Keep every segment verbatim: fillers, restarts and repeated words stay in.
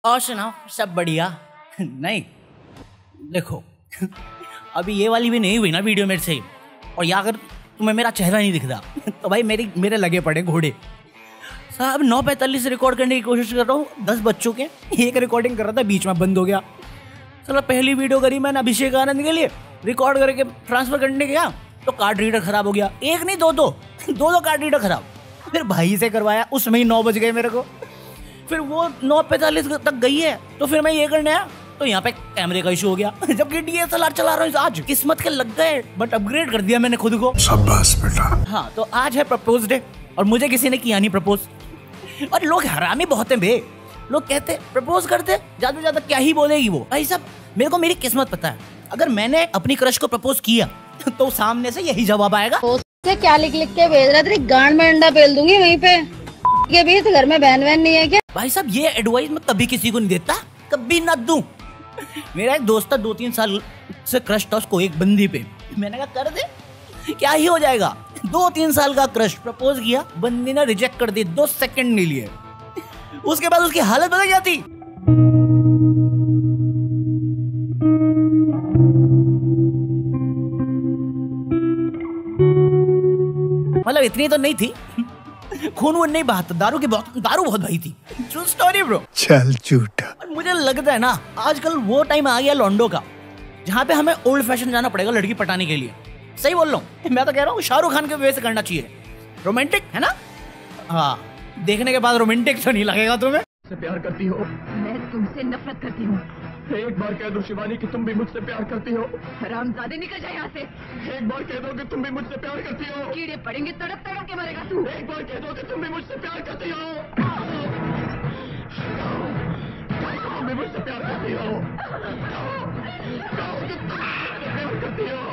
और सुनाओ, सब बढ़िया? नहीं देखो, अभी ये वाली भी नहीं हुई ना वीडियो मेरे से, और या अगर तुम्हें मेरा चेहरा नहीं दिख रहा तो भाई मेरी मेरे लगे पड़े घोड़े साहब। नौ पैंतालीस रिकॉर्ड करने की कोशिश कर रहा हूँ, दस बच्चों के एक रिकॉर्डिंग कर रहा था, बीच में बंद हो गया। चलो पहली वीडियो करी मैंने अभिषेक आनंद के लिए, रिकॉर्ड करके ट्रांसफर करने गया तो कार्ड रीडर खराब हो गया। एक नहीं दो दो दो दो कार्ड रीडर खराब। फिर भाई से करवाया, उसमें ही नौ बज गए मेरे को। फिर वो नौ पैंतालीस तक गई है तो फिर मैं ये करने आया तो यहाँ पे कैमरे का इशू हो गया, जबकि डी एस एल आर चला रहा हूँ। आज किस्मत के लग गए, बट अपग्रेड कर दिया मैंने खुद को। शाबाश बेटा। हाँ, तो आज है प्रपोज डे और मुझे किसी ने किया नहीं प्रपोज। और लोग हरामी बहुत हैं बे, लोग कहते प्रपोज करते ज्यादा ज्यादा क्या ही बोलेगी वो। भाई साहब मेरे को मेरी किस्मत पता है, अगर मैंने अपनी क्रश को प्रपोज किया तो सामने से यही जवाब आएगा। से क्या लिख लिख के भेज रहा, तेरी गांड में अंडा पेल दूंगी वहीं पे। के बीच घर में बहन बहन नहीं है क्या? भाई साहब ये एडवाइस मैं कभी किसी को नहीं देता, कभी ना दूं। मेरा एक दोस्त था, दो तीन साल से क्रश था उसको एक बंदी पे। मैंने कहा कर दे, क्या ही हो जाएगा। दो तीन साल का क्रश, प्रपोज किया, बंदी ने रिजेक्ट कर दी, दो सेकंड नहीं लिए। उसके बाद उसकी हालत बदल जाती। मतलब इतनी तो नहीं थी, खून वून नहीं बहा था, दारू की बहुत दारू बहुत बही थी। True story bro. चल झूठा। मुझे लगता है ना आजकल वो टाइम आ गया लॉन्डो का, जहाँ पे हमें ओल्ड फैशन जाना पड़ेगा लड़की पटाने के लिए। सही बोल रहा हूँ, मैं तो कह रहा हूँ शाहरुख खान के वे से करना चाहिए। रोमांटिक है ना? हाँ, देखने के बाद रोमांटिक तो नहीं लगेगा तुम्हें। से प्यार करती हो? मैं तुमसे नफरत करती हूँ। एक बार कह दो शिवानी कि तुम भी मुझसे प्यार करती हो। हरामजादे निकल जाए यहाँ से। एक बार कह दो कि तुम भी मुझसे प्यार करती हो। कीड़े पड़ेंगे, तड़प तड़प के मरेगा तू। एक बार कह दो कि तुम भी मुझसे प्यार करती हो। तुम भी मुझसे प्यार करती हो। कहो कि तुम मुझसे प्यार करती हो।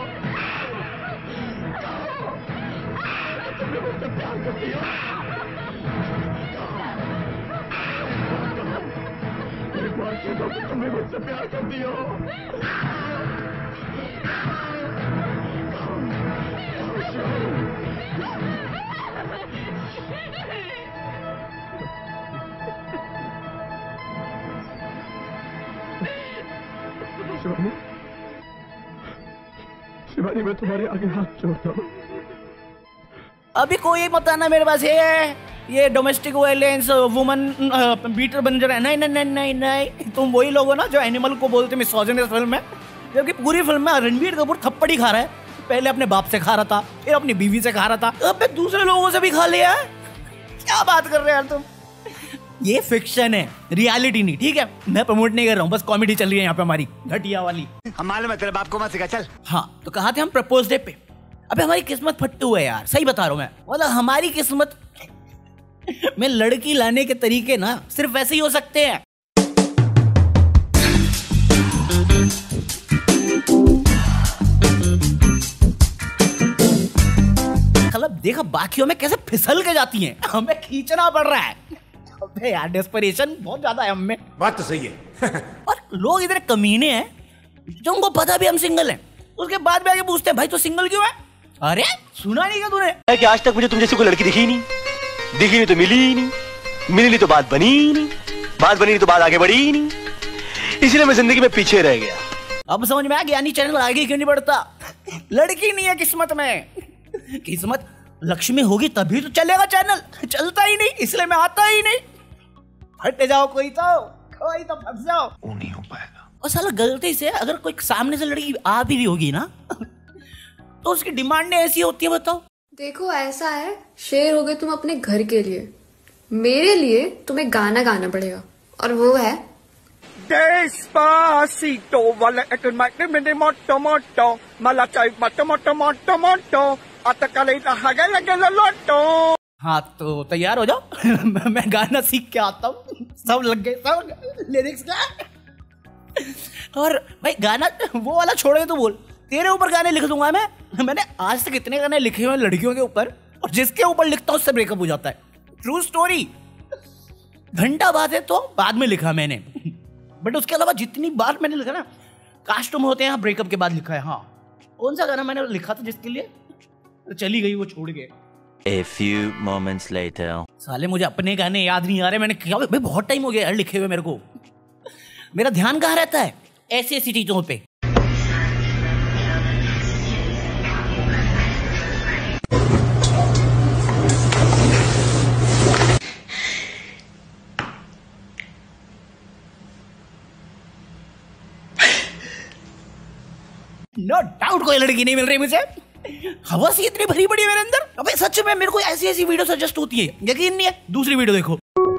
तुम भी मुझसे प्यार करती हो। एक बार कह दो कि तुम भी मुझसे प्यार करती हो। शिवानी, शिवानी मैं तुम्हारे आगे हाथ जोड़ता हूँ। अभी कोई मत आना मेरे पास, ये ये डोमेस्टिक वायलेंस, वुमन बीटर बन जा रहा है। नहीं नहीं नहीं नहीं नहीं, तुम वही लोग हो ना जो एनिमल को बोलते मिसोजिनस फिल्म में, जबकि पूरी फिल्म में रणबीर कपूर थप्पड़ ही खा रहा है। पहले अपने बाप से खा रहा था, फिर अपनी बीवी से खा रहा था, अब फिर दूसरे लोगों से भी खा लिया है। क्या बात कर रहे हो यार तुम? ये फिक्शन है, रियलिटी नहीं, ठीक है? मैं प्रमोट नहीं कर रहा हूँ, बस कॉमेडी चल रही है यहाँ पे हमारी घटिया वाली। हम मालूम है तेरे बाप को मत सिखा, चल। हाँ, तो कहा थे हम प्रपोज डे पे। अबे हमारी किस्मत फट्टू है यार, सही बता रहा हूँ मैं। मतलब हमारी किस्मत में लड़की लाने के तरीके ना सिर्फ वैसे ही हो सकते हैं। मतलब देखा बाकियों में कैसे फिसल के जाती हैं, हमें खींचना पड़ रहा है। अबे यार डेस्परेशन बहुत ज्यादा है हमें। बात तो सही है। और लोग इतने कमीने हैं जो उनको पता भी हम सिंगल हैं, उसके बाद भी आगे पूछते हैं भाई तो सिंगल क्यों है? अरे सुना नहीं क्या तूने कि आज तक मुझे तुम जैसी कोई लड़की दिखी ही नहीं, दिखी नहीं तो मिली ही नहीं, मिली नहीं तो बात बनी ही नहीं, बात बनी नहीं तो बात आगे बढ़ी ही नहीं, इसलिए मैं जिंदगी में पीछे रह गया। अब समझ में आ गया, नहीं चैनल आगे क्यों नहीं बढ़ता? लड़की नहीं है किस्मत में। किस्मत लक्ष्मी होगी तभी तो चलेगा चैनल, चलता ही नहीं, इसलिए मैं आता ही नहीं। फट जाओ कोई तो, कोई तो फंस जाओ, वो नहीं हो पाएगा। और साला गलती से अगर कोई सामने से लड़की आ भी रही होगी ना तो उसकी डिमांडें ऐसी होती है, बताओ। देखो ऐसा है, शेर हो गए तुम अपने घर के लिए, मेरे लिए तुम्हें गाना गाना पड़ेगा, और वो है Despacito, vale el mate me de moto moto, mala chai moto moto moto moto, atacale la haga lage la loto। हाँ तो तैयार हो जाओ मैं गाना सीख के आता हूँ। सब लग गए, सब लिरिक्स क्या। और भाई गाना वो वाला छोड़े तो बोल, तेरे ऊपर गाने लिख दूंगा मैं। मैंने आज तक इतने गाने लिखे हुए लड़कियों के ऊपर, और जिसके ऊपर लिखता हूँ उससे ब्रेकअप हो जाता है। True story. घंटा बाद है तो बाद में लिखा मैंने, बट उसके अलावा जितनी बार मैंने लिखा ना, काश तुम होते हैं ब्रेकअप के बाद लिखा है। हाँ, कौन सा गाना मैंने लिखा था जिसके लिए तो चली गई वो छोड़ के। A few moments later. साले मुझे अपने गाने याद नहीं आ रहे मैंने क्या, भाई बहुत टाइम हो गया यार लिखे हुए मेरे को। मेरा ध्यान कहाँ रहता है ऐसी ऐसी चीजों पे। नो डाउट कोई लड़की नहीं मिल रही मुझे, हवस ही इतनी भरी पड़ी है मेरे अंदर। अबे सच में मेरे को ऐसी ऐसी वीडियो सजेस्ट होती है, यकीन नहीं है। दूसरी वीडियो देखो।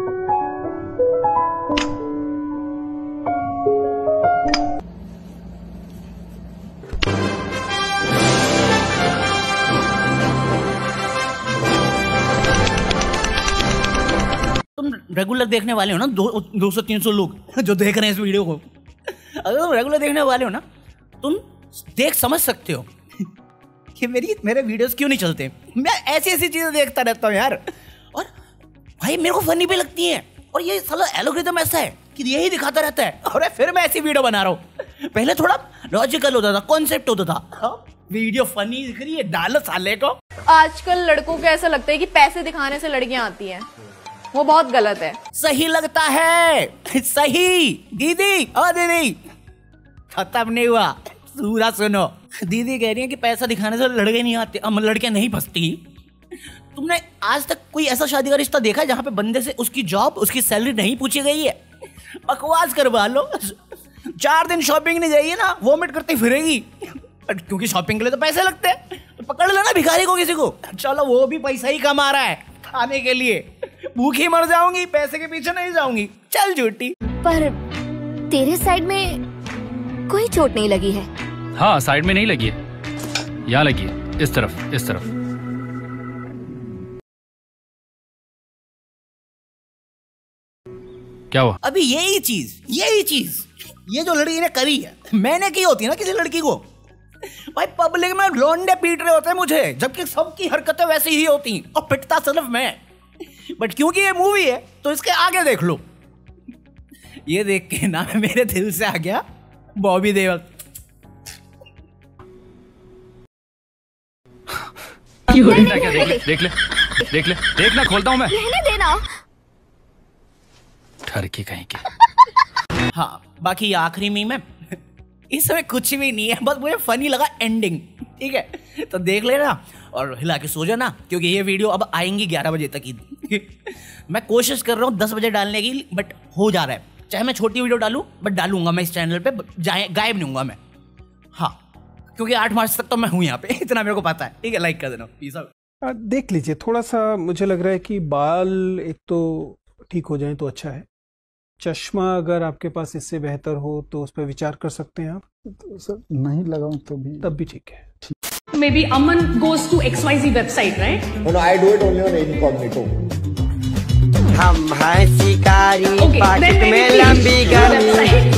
तुम रेगुलर देखने वाले हो ना, दो दो सौ तीन सौ लोग जो देख रहे हैं इस वीडियो को, अगर तुम रेगुलर देखने वाले हो ना, तुम देख समझ सकते हो कि मेरी मेरे वीडियोस क्यों नहीं चलते। मैं ऐसी ऐसी चीजें देखता रहता हूँ यार, और भाई मेरे को फनी भी लगती है। और ये साला एल्गोरिथम ऐसा है कि यही दिखाता रहता है, और फिर मैं ऐसी वीडियो बना रहा हूँ। पहले थोड़ा लॉजिकल होता था, कॉन्सेप्ट होता था, वीडियो फनी दिख रही है, डालो साले को। आजकल लड़कों को ऐसा लगता है कि पैसे दिखाने से लड़कियां आती हैं, वो बहुत गलत है। सही लगता है, सही दीदी। ओ दीदी खत्म नहीं हुआ, पूरा सुनो। दीदी कह रही है कि पैसा दिखाने से लड़के नहीं आते, अब लड़कियां नहीं फंसती। तुमने आज तक कोई ऐसा शादी का रिश्ता देखा है जहां पे बंदे से उसकी जॉब, उसकी सैलरी नहीं पूछी गई है? बकवास करवा लो। चार दिन शॉपिंग नहीं जाइए ना, वोमिट करती फिरेगी, क्योंकि शॉपिंग के लिए तो पैसे लगते हैं। तो पकड़ लो ना भिखारी को, किसी को, चलो वो भी पैसा ही कमा रहा है खाने के लिए। भूखी मर जाऊंगी, पैसे के पीछे नहीं जाऊंगी। चल झूठी। पर तेरे साइड में कोई चोट नहीं लगी है? हाँ, साइड में नहीं लगी है, यहाँ लगी है, इस तरफ, इस तरफ। क्या हुआ? अभी यही चीज यही चीज ये जो लड़की ने करी है, मैंने की होती है ना किसी लड़की को। भाई पब्लिक में लौंडे पीट रहे होते हैं मुझे, जबकि सबकी हरकतें वैसी ही होती, और पिटता सिर्फ मैं। बट क्योंकि ये मूवी है तो इसके आगे देख लो। ये देख के ना मेरे दिल से आ गया बॉबी देओल। देखना क्या, देख ले, देख ले, देख ले, देखना, खोलता हूँ मैं। रहने देना। ठरकी कहीं की। हाँ, बाकी आखिरी मीम है, इसमें कुछ भी नहीं है, बस मुझे फनी लगा एंडिंग। ठीक है, तो देख लेना और हिला के सो जाना, क्योंकि ये वीडियो अब आएंगी ग्यारह बजे तक ही। मैं कोशिश कर रहा हूँ दस बजे डालने की, बट हो जा रहा है। चाहे मैं छोटी वीडियो डालूं, बट डालूंगा मैं इस चैनल पे, गायब नहीं हूँगा मैं। हाँ, क्योंकि आठ मार्च तक तो मैं हूँ यहाँ पे, इतना मेरे को पता है। ठीक है, लाइक कर देना, पीस आउट। देख लीजिए, थोड़ा सा मुझे लग रहा है कि बाल एक तो ठीक हो जाए तो अच्छा है। चश्मा अगर आपके पास इससे बेहतर हो तो उस पर विचार कर सकते हैं आप। तो सर नहीं लगाऊं तो भी तब भी ठीक है। Maybe Aman goes to X Y Z website, right? No, no, I do it only on incognito. हम हैं शिकारी, Okay, then पाकिट maybe में please लंबी the गर्मी। website.